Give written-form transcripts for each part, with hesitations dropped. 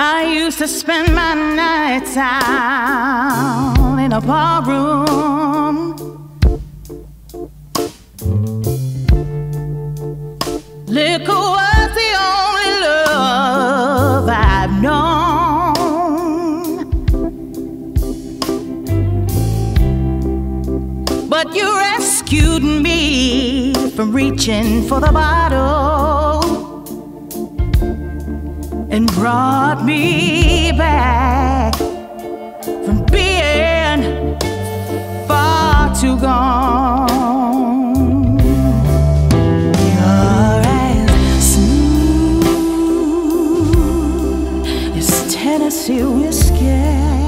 I used to spend my nights out in a barroom. Liquor was the only love I've known. But you rescued me from reaching for the bottle and brought me back from being far too gone. You're as smooth as Tennessee whiskey.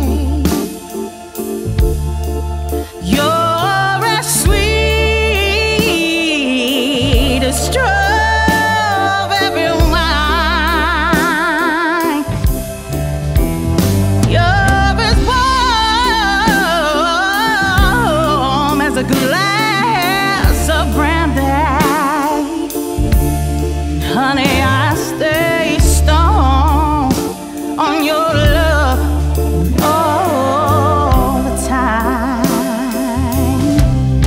You're as sweet as strawberry wine. You're as warm as a glass of brandy. Honey, I stay stoned on your love all the time.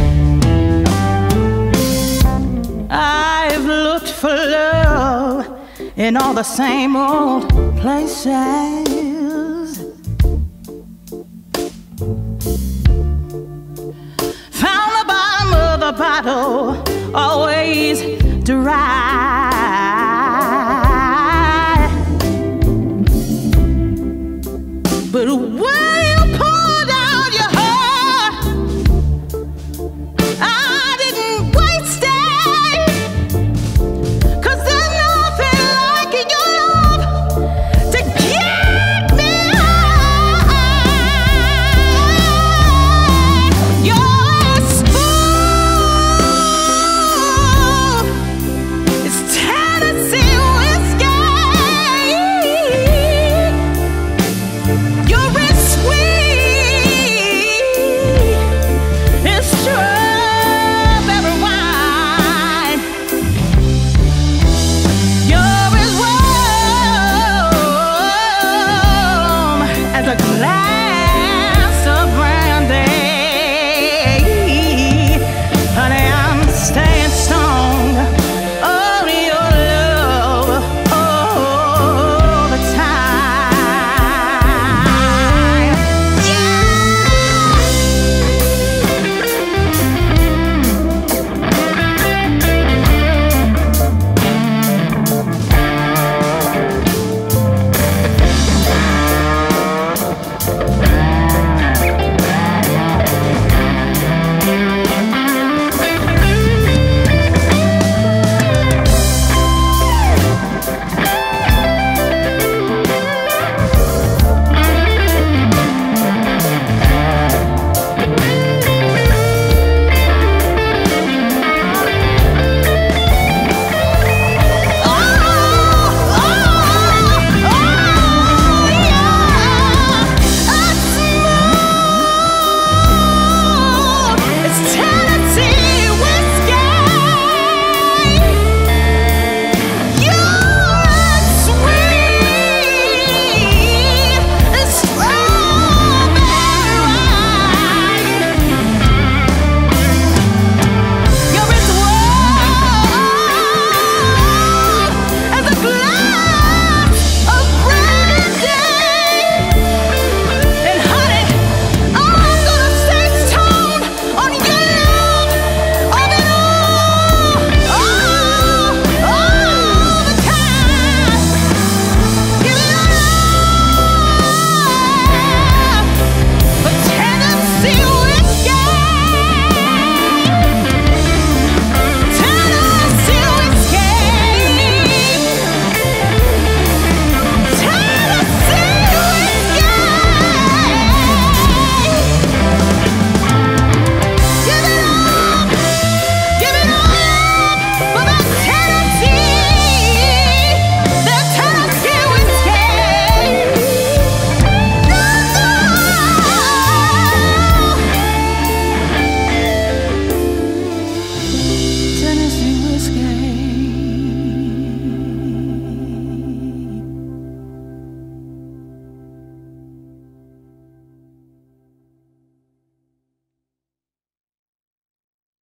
I've looked for love in all the same old places.